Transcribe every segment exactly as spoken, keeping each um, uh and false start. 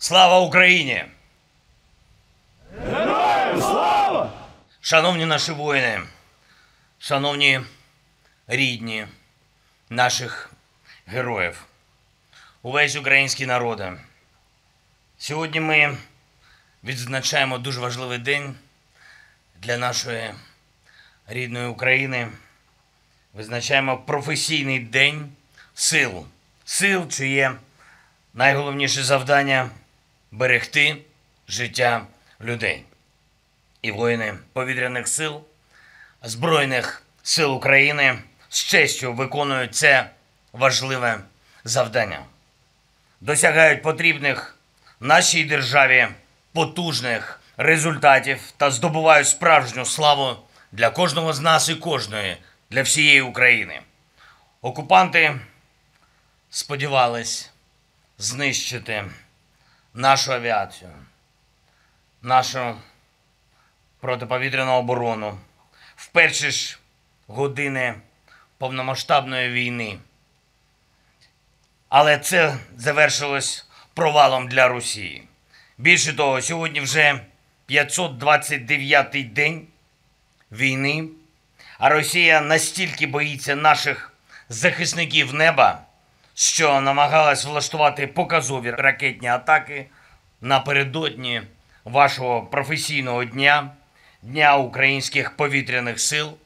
Слава Україні! Героям слава! Шановні наші воїни, шановні рідні наших героїв, увесь український народе. Сьогодні ми відзначаємо дуже важливий день для нашої рідної України. Визначаємо професійний день сил. Сил, чиє найголовніше завдання – берегти життя людей. І воїни повітряних сил, Збройних сил України з честю виконують це важливе завдання. Досягають потрібних нашій державі потужних результатів та здобувають справжню славу для кожного з нас і кожної, для всієї України. Окупанти сподівались знищити нашу авіацію, нашу протиповітряну оборону в перші ж години повномасштабної війни. Але це завершилось провалом для Росії. Більше того, сьогодні вже п'ятсот двадцять дев'ятий день війни, а Росія настільки боїться наших захисників неба, що намагалась влаштувати показові ракетні атаки напередодні вашого професійного дня, Дня українських повітряних сил.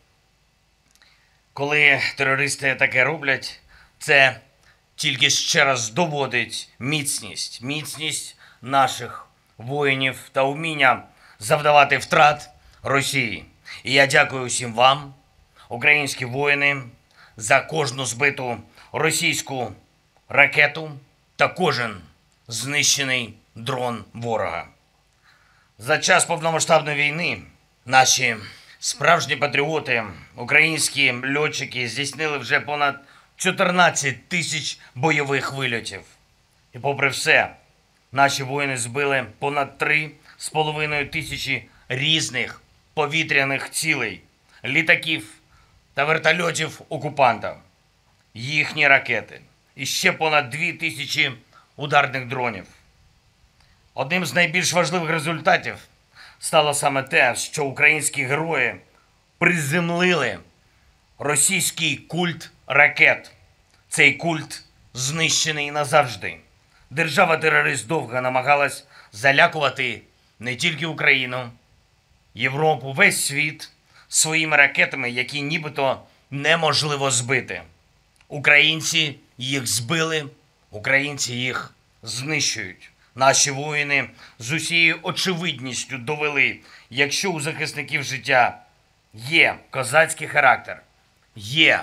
Коли терористи таке роблять, це тільки ще раз доводить міцність, міцність наших воїнів та вміння завдавати втрат Росії. І я дякую всім вам, українські воїни, за кожну збиту російську ракету та кожен знищений дрон ворога. За час повномасштабної війни наші справжні патріоти, українські льотчики здійснили вже понад чотирнадцять тисяч бойових вильотів. І попри все, наші воїни збили понад три з половиною тисячі різних повітряних цілей, літаків та вертольотів окупантів, їхні ракети і ще понад дві тисячі ударних дронів. Одним з найбільш важливих результатів стало саме те, що українські герої приземлили російський культ ракет. Цей культ знищений назавжди. Держава-терорист довго намагалась залякувати не тільки Україну, Європу, весь світ своїми ракетами, які нібито неможливо збити. Українці їх збили, українці їх знищують. Наші воїни з усією очевидністю довели, якщо у захисників життя є козацький характер, є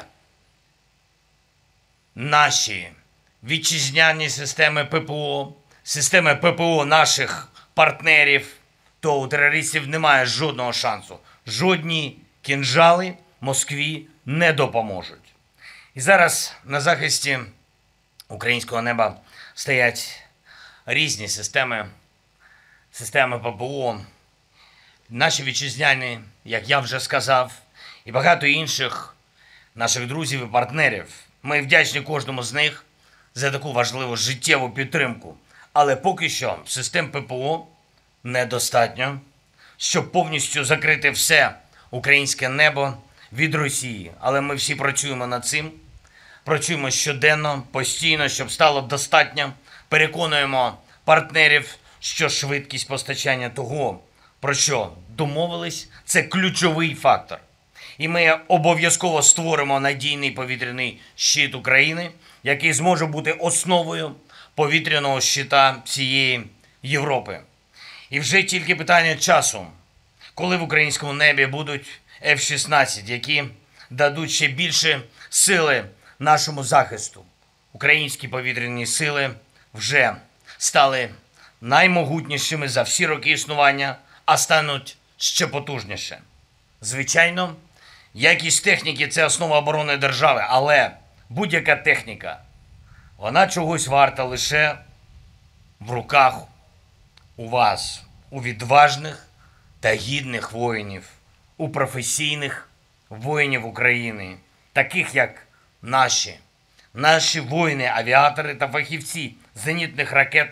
наші вітчизняні системи ППО, системи ППО наших партнерів, то у терористів немає жодного шансу. Жодні кінжали Москві не допоможуть. І зараз на захисті українського неба стоять різні системи, системи ППО, наші вітчизняні, як я вже сказав, і багато інших наших друзів і партнерів. Ми вдячні кожному з них за таку важливу життєву підтримку. Але поки що систем ППО недостатньо, щоб повністю закрити все українське небо від Росії. Але ми всі працюємо над цим, працюємо щоденно, постійно, щоб стало достатньо. Переконуємо партнерів, що швидкість постачання того, про що домовились, це ключовий фактор. І ми обов'язково створимо надійний повітряний щит України, який зможе бути основою повітряного щита всієї Європи. І вже тільки питання часу, коли в українському небі будуть еф шістнадцять, які дадуть ще більше сили нашому захисту. Українські повітряні сили вже стали наймогутнішими за всі роки існування, а стануть ще потужніше. Звичайно, якість техніки – це основа оборони держави, але будь-яка техніка, вона чогось варта лише в руках у вас, у відважних та гідних воїнів, у професійних воїнів України, таких як наші, наші воїни, авіатори та фахівці зенітних, ракетних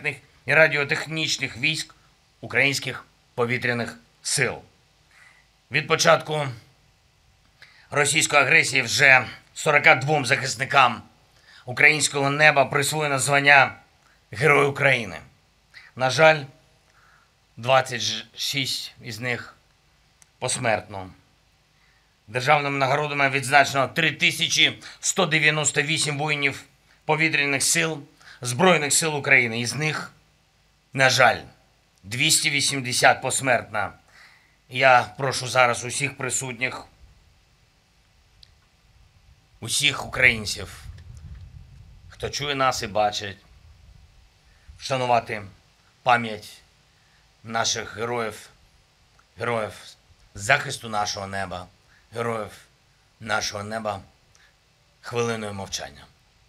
і радіотехнічних військ українських повітряних сил. Від початку російської агресії вже сорока двом захисникам українського неба присвоєно звання Герой України. На жаль, двадцять шість із них посмертно. Державними нагородами відзначено три тисячі сто дев'яносто вісім воїнів повітряних сил Збройних сил України. Із них, на жаль, двісті вісімдесят посмертно. Я прошу зараз усіх присутніх, усіх українців, хто чує нас і бачить, вшанувати пам'ять наших героїв, героїв захисту нашого неба, героїв нашого неба хвилиною мовчання.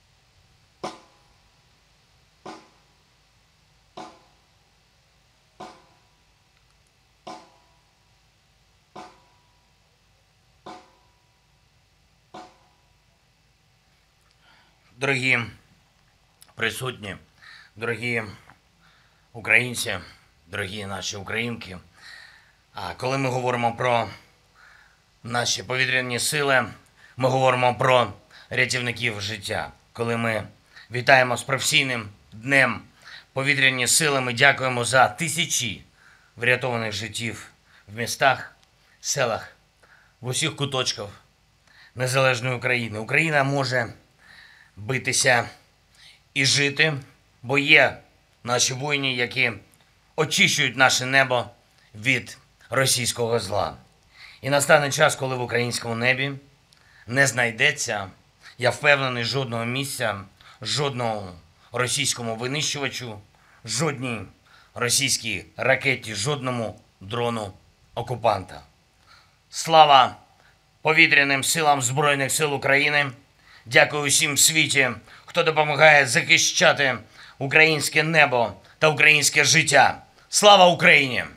Дорогі присутні, дорогі українці, дорогі наші українки, а коли ми говоримо про наші повітряні сили, ми говоримо про рятівників життя. Коли ми вітаємо з професійним днем повітряні сили, ми дякуємо за тисячі врятованих життів в містах, селах, в усіх куточках незалежної України. Україна може битися і жити, бо є наші воїни, які очищують наше небо від російського зла. І настане час, коли в українському небі не знайдеться, я впевнений, жодного місця, жодному російському винищувачу, жодній російській ракеті, жодному дрону окупанта. Слава повітряним силам Збройних сил України! Дякую усім в світі, хто допомагає захищати українське небо та українське життя. Слава Україні!